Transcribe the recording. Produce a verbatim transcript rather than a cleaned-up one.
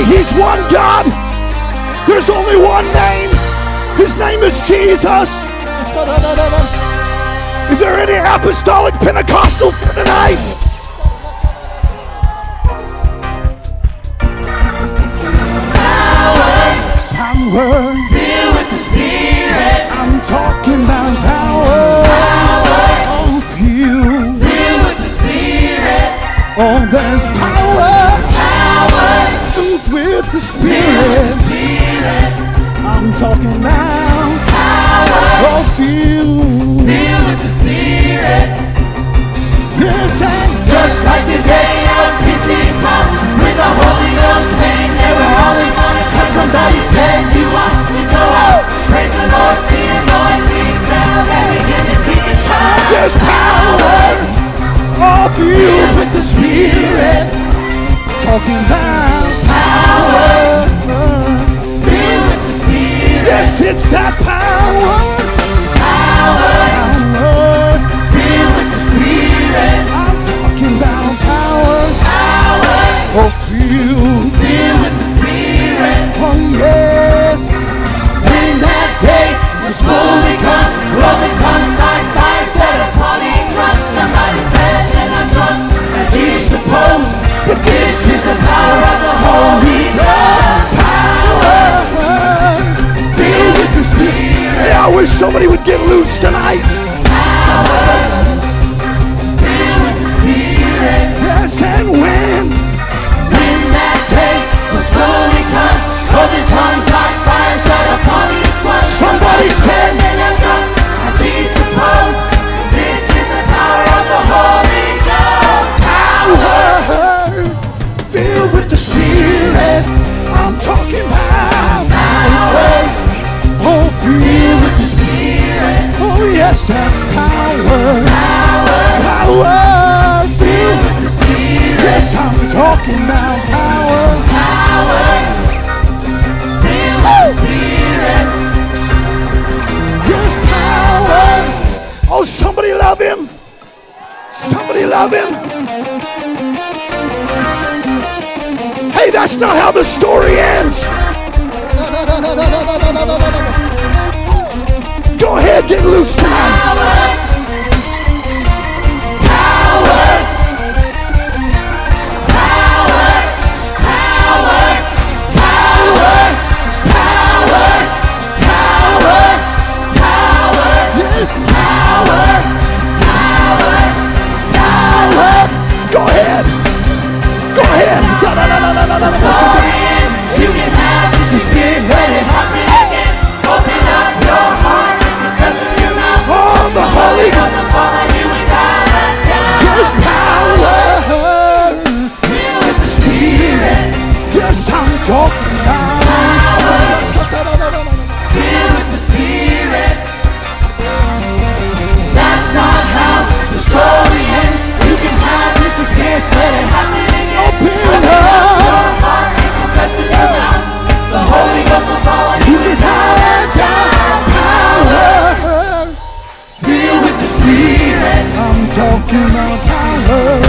He's one God. There's only one name. His name is Jesus. Is there any apostolic Pentecostals tonight? Power. Power. Filled with the Spirit. I'm talking about power. Power. Oh, filled. Filled with the Spirit. Oh, there's power. Power. Filled with the Spirit. Spirit. I'm talking about power. Oh, filled. Filled with the Spirit. Yes, and just like the day of Pentecost, when the Holy Ghost came, they were all in one accord. Somebody said you ought to go out. Praise the Lord, the anointing fell, and begin to speak in tongues. Just power. All filled with the Spirit. Talking about power. Filled with the Spirit. Yes, it's that power. Power. Power. Filled with the Spirit. I'm talking about power. Power. Oh, filled. Filled with the Spirit. Oh, yes. When that day was fully come, cloven tongues like fire set upon each one. Somebody's fed and I'm drunk, as you suppose. But this is the power of the Holy Ghost. Power. Filled with the Spirit. Yeah, I wish somebody would get loose tonight. Power. Filled with the Spirit. Yes, and when? When that day was fully come, cloven tongues like fire set upon each one. Somebody stand and I'm drunk, as he supposed. This is the power of the Holy Ghost. Power. Filled with the Spirit. I'm talking about power. Oh, filled with the Spirit. Oh, yes, that's power. Power. Power. Filled with the Spirit. Yes, I'm talking about power. Power. Filled with the Spirit. Yes, power. Oh, somebody love him. Somebody love him. Hey, that's not how the story ends. Go ahead, get loose tonight. Power. Power. Power. Power. Power. Power. Power. Power. Yes. Power. Power. Power. Go ahead. Go ahead. No, no, no, no, no, no, no. You can have the Spirit, let it happen again. Open up your heart and confess with your mouth. Oh, the Holy Ghost will fall on you without a doubt. Just power. Filled with the Spirit. Yes, I'm talking about power. Filled with the Spirit. That's not how the story ends. You can have this experience, let it happen again. Open up your heart and confess with your mouth. The Holy Ghost will fall on you. He says, have down power. Filled with the Spirit. I'm talking about power.